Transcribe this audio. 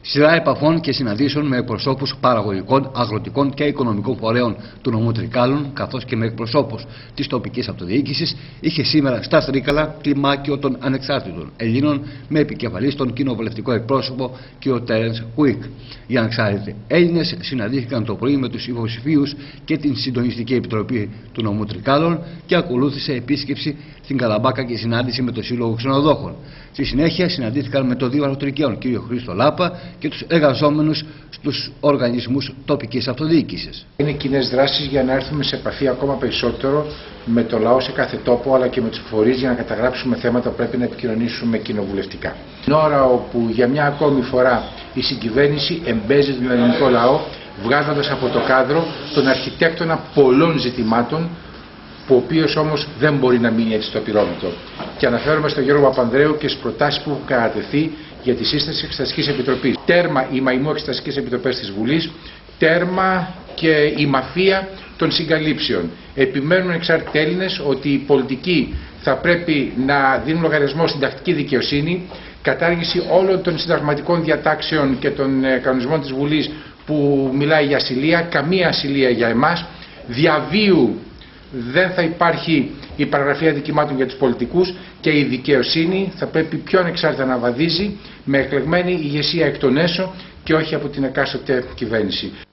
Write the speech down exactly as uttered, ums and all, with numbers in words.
Σειρά επαφών και συναντήσεων με εκπροσώπους παραγωγικών, αγροτικών και οικονομικών φορέων του νομού Τρικάλων, καθώς και με εκπροσώπους της τοπικής αυτοδιοίκησης, είχε σήμερα στα Τρίκαλα κλιμάκιο των ανεξάρτητων Ελλήνων με επικεφαλής τον κοινοβουλευτικό εκπρόσωπο κ. Τέρενς Κουίκ. Οι ανεξάρτητοι Έλληνες συναντήθηκαν το πρωί με τους υποψηφίους και την Συντονιστική Επιτροπή του νομού Τρικάλων και ακολούθησε επίσκεψη στην Καλαμπάκα και συνάντηση με το Σύλλογο Ξενοδόχων. Στη συνέχεια συναντήθηκαν με το Δήμαρχο Τρικαίων κ. Χρήστο Λάπα και τους εργαζόμενους στους οργανισμούς τοπικής αυτοδιοίκησης. Είναι κοινές δράσεις για να έρθουμε σε επαφή ακόμα περισσότερο με το λαό σε κάθε τόπο, αλλά και με τους φορείς για να καταγράψουμε θέματα που πρέπει να επικοινωνήσουμε κοινοβουλευτικά. Την ώρα όπου για μια ακόμη φορά η συγκυβέρνηση εμπέζει τον ελληνικό λαό, βγάζοντας από το κάδρο τον αρχιτέκτονα πολλών ζητημάτων, που ο οποίος όμως δεν μπορεί να μείνει έτσι στο απειρόβλητο. Και αναφέρομαι στον Γιώργο Παπανδρέου και στις προτάσεις που έχουν κατατεθεί για τη σύσταση της Εξεταστικής Επιτροπής. Τέρμα οι μαϊμού εξεταστικές επιτροπές της Βουλής, τέρμα και η μαφία των συγκαλύψεων. Επιμένουν εξάρτητοι Έλληνες ότι οι πολιτικοί θα πρέπει να δίνουν λογαριασμό στην τακτική δικαιοσύνη, κατάργηση όλων των συνταγματικών διατάξεων και των κανονισμών της Βουλής που μιλάει για ασυλία, καμία ασυλία για εμάς, διαβίου δεν θα υπάρχει η παραγραφή αδικημάτων για τους πολιτικούς και η δικαιοσύνη θα πρέπει πιο ανεξάρτητα να βαδίζει με εκλεγμένη ηγεσία εκ των έσω και όχι από την εκάστοτε κυβέρνηση.